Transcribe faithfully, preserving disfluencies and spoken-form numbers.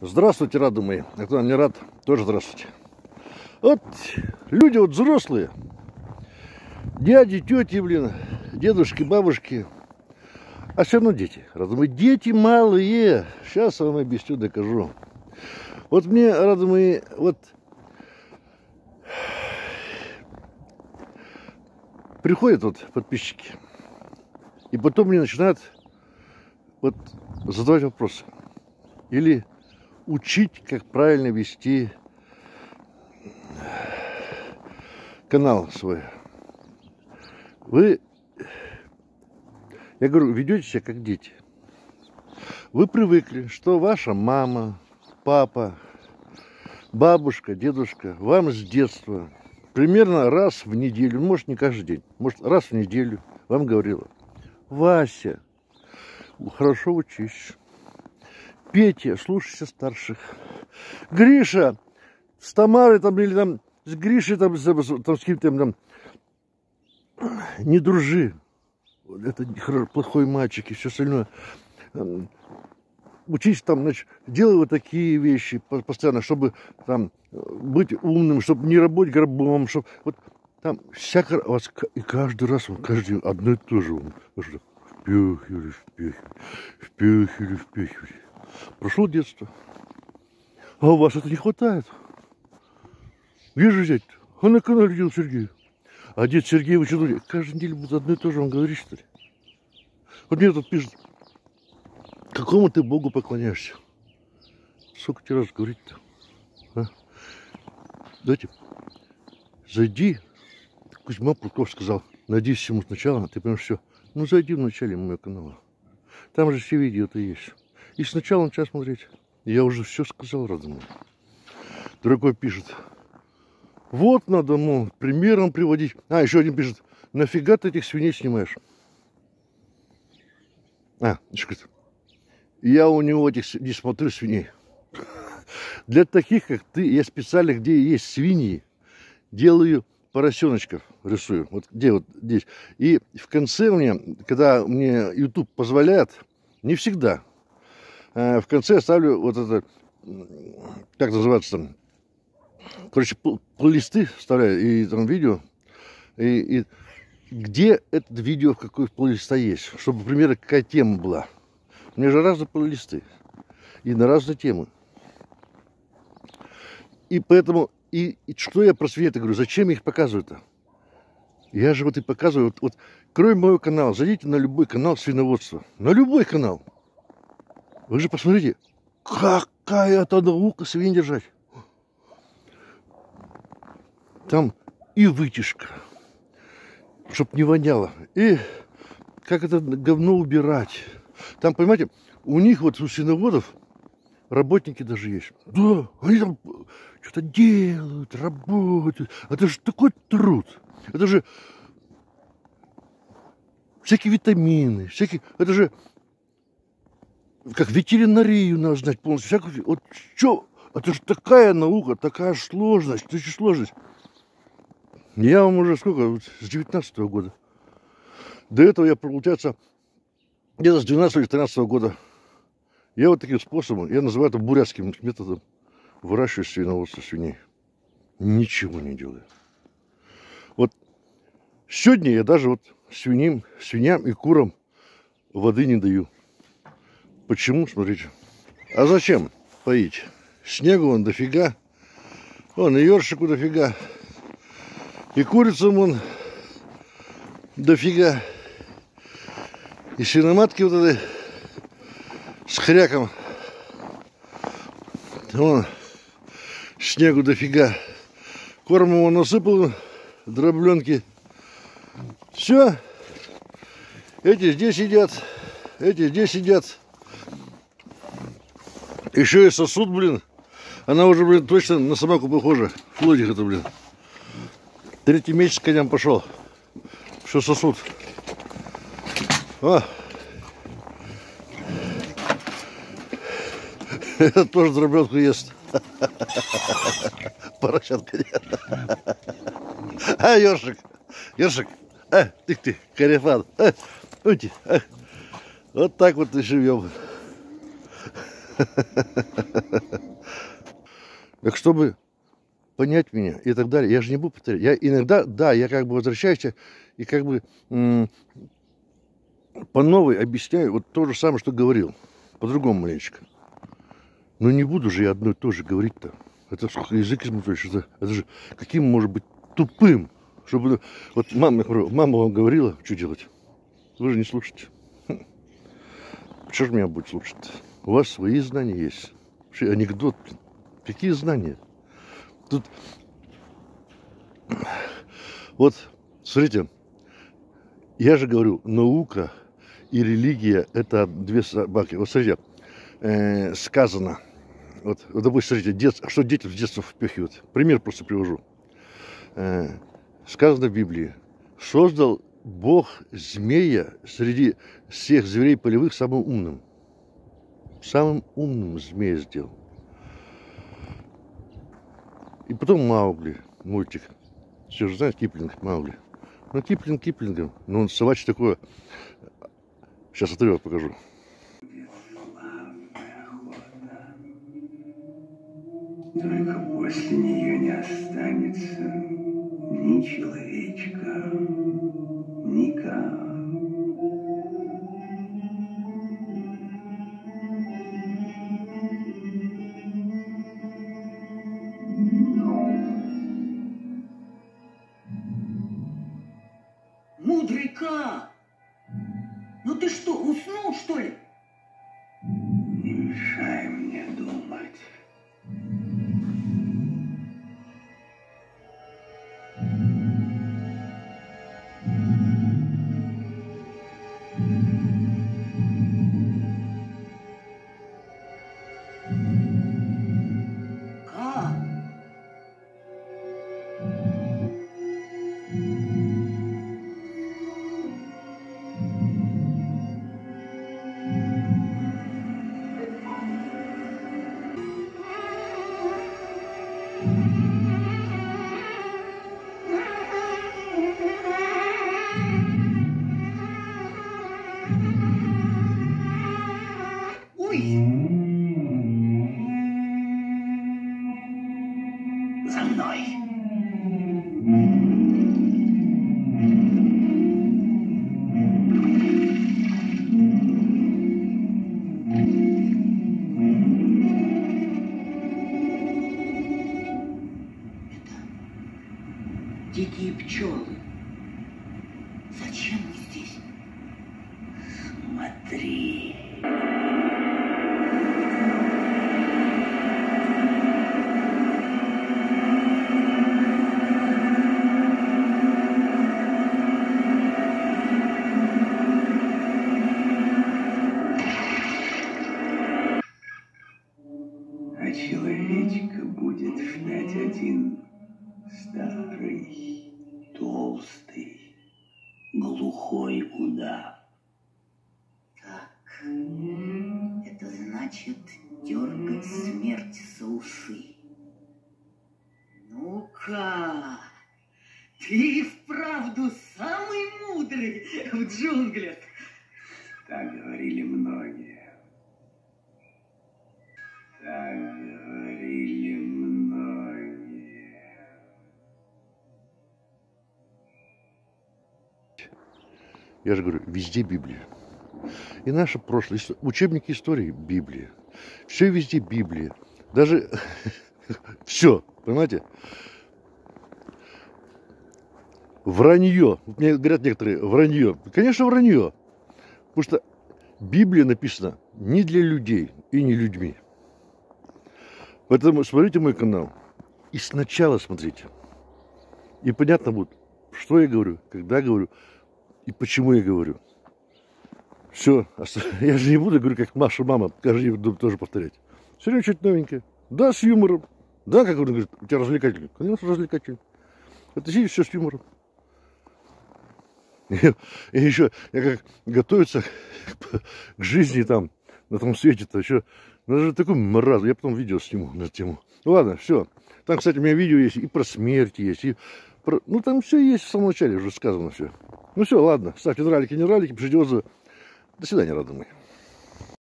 Здравствуйте, рады мои. А кто не рад, тоже здравствуйте. Вот люди вот взрослые, дяди, тети, блин, дедушки, бабушки, а все равно дети. Рады мои, дети малые. Сейчас я вам объясню, докажу. Вот мне, рады мои, вот приходят вот подписчики, и потом мне начинают вот задавать вопросы. Или учить, как правильно вести канал свой. Вы, я говорю, ведете себя как дети. Вы привыкли, что ваша мама, папа, бабушка, дедушка вам с детства примерно раз в неделю, может не каждый день, может раз в неделю вам говорила: Вася, хорошо учись. Петя, слушайся старших. Гриша, с Тамарой там или там с Гришей там, там с кем-то там не дружи. Это плохой мальчик и все остальное. Учись там, значит, делай вот такие вещи постоянно, чтобы там быть умным, чтобы не работать гробом, чтобы вот там всяко вас и каждый раз, каждый одно и то же. Впихивали, впихивали, впихивали, впихивали. Прошло детство. А у вас это не хватает. Где же взять-то? А на канале дед Сергей. А дед Сергей, вы что думаете, каждую неделю будет одно и то же вам говорить, что ли? Вот мне тут пишет: какому ты Богу поклоняешься? Сколько тебе раз говорить-то? А? Давайте, зайди. Кузьма Плутков сказал: найди всему сначала, ты понимаешь, все. Ну, зайди в начале моего канала. Там же все видео-то есть. И сначала начал смотреть. Я уже все сказал, родной. Другой пишет: вот надо, мол, примером приводить. А, еще один пишет: нафига ты этих свиней снимаешь? А, еще говорит: я у него этих не смотрю свиней. Для таких, как ты, я специально, где есть свиньи, делаю поросеночков, рисую. Вот где вот здесь. И в конце мне, когда мне YouTube позволяет, не всегда, в конце я ставлю вот это, как называется там, короче, плейлисты вставляю, и там видео, и, и где это видео, в какой плейлиста есть, чтобы, примерно, какая тема была. У меня же разные плейлисты, и на разные темы. И поэтому, и, и что я про свиней говорю, зачем я их показываю-то? Я же вот и показываю, вот, вот, кроме моего канала, зайдите на любой канал свиноводства, на любой канал. Вы же посмотрите, какая это наука свиней держать. Там и вытяжка, чтоб не воняло, и как это говно убирать. Там, понимаете, у них вот у свиноводов работники даже есть. Да, они там что-то делают, работают. Это же такой труд. Это же всякие витамины, всякие... Это же как ветеринарию надо знать полностью. Всякую... Вот что? Это же такая наука, такая сложность, это же сложность. Я вам уже сколько? С девятнадцатого года. До этого я, получается, где-то с двенадцатого или тринадцатого года. Я вот таким способом, я называю это бурятским методом, выращиваю свиноводство свиней. Ничего не делаю. Вот сегодня я даже вот свиньям, свиньям и курам воды не даю. Почему? Смотрите. А зачем поить? Снегу вон дофига. Вон и ёршику дофига. И курицам вон дофига. И свиноматки вот этой с хряком. Вон снегу дофига. Корм его насыпал, дробленки. Все. Эти здесь сидят. Эти здесь сидят. Еще и сосуд, блин. Она уже, блин, точно на собаку похожа. Флотик это, блин. Третий месяц коням пошел. Все сосуд. О. Этот тоже дробленку ест. Поросятка. А, ёршик. Ёршик. А, ты ты, корефан. А, уйти. А. Вот так вот и живем. Так чтобы понять меня и так далее, я же не буду повторять. Я иногда, да, я как бы возвращаюсь и как бы по новой объясняю вот то же самое, что говорил. По-другому маленечко. Но не буду же я одно и то же говорить-то. Это язык измутаешь. Это, это же каким может быть тупым? Чтобы вот мама, мама вам говорила, что делать. Вы же не слушаете. Хм. Что же меня будет слушать? У вас свои знания есть. Вообще анекдот. Какие знания? Тут вот, смотрите, я же говорю, наука и религия – это две собаки. Вот смотрите, э, сказано, вот, вот допустим, смотрите, дет, что дети в детство впихивают. Пример просто привожу. Э, сказано в Библии, создал Бог змея среди всех зверей полевых самым умным. Самым умным змея сделал. И потом Маугли, мультик. Все же знаете, Киплинг, Маугли. Ну, Киплинг Киплингом. Но он собачье такое. Сейчас отрывок покажу. Только после нее не останется ни человечка, ни кота. Мудрый Ка! Ну ты что, уснул, что ли? Не мешай мне думать. Ка! За мной. Дикие пчелы. Зачем мы здесь? Смотри. А человечка будет ждать один старый, толстый, глухой удав. Так, это значит дергать смерть за усы. Ну-ка, ты и вправду самый мудрый в джунглях. Так говорили многие. Так говорили многие. Я же говорю, везде Библия. И наше прошлое, учебники истории Библия. Все везде Библия. Даже все, понимаете? Вранье. Мне говорят некоторые, вранье. Конечно, вранье. Потому что Библия написана не для людей и не людьми. Поэтому смотрите мой канал. И сначала смотрите. И понятно будет, что я говорю, когда говорю и почему я говорю. Все. Я же не буду говорить, как Маша мама, каждый день тоже повторять. Все время что-то новенькое. Да, с юмором. Да, как он говорит, у тебя развлекательный. Конечно, развлекательный. Это сидишь все с юмором. И, и еще, я как готовиться к, к жизни там, на том свете-то, еще, ну, это же такой мраз. Я потом видео сниму на эту тему. Ну, ладно, все. Там, кстати, у меня видео есть и про смерть есть, и про... Ну, там все есть в самом начале, уже сказано все. Ну, все, ладно. Ставьте нравики, не нравики, пишите отзывы. До свидания, родные мои.